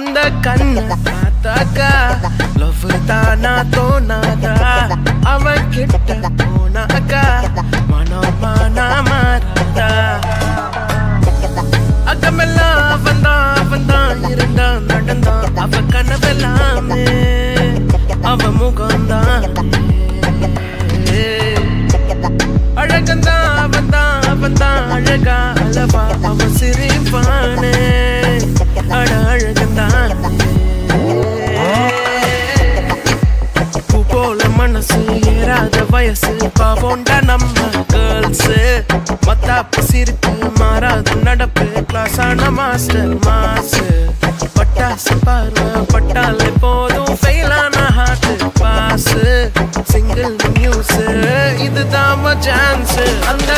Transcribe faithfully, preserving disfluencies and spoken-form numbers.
அந்த கண்ண பார்த்தாக்கா லவ் தானா தோணாதா அவன் கிட்ட போனாக்கா மனம் மானா மாறாதா அகமெல்லாம் அவன்தான் அவன்தான் இருந்தான் நடந்தான் அவ கனவெல்லாமே அவ முகம்தான் அழகந்தான் அவன்தான் அவன்தான் அழகா அளவா அவ சிரிப்பானே அட அழகந்தான் பூ போல மனசு ஏறாத வயசு பாவோண்டா நம்ம கேர்ள்ஸ் மத்தாப்பு சிரிப்பு மாறாத நடப்பு கிளாஸான மாஸ்டர் மாசு பட்டாசு பார்வை பட்டாலே போதும் ஃபெயிலான ஹார்ட் பாஸ் சிங்கிள் நியூஸ் இதுதான் சான்ஸ் அந்த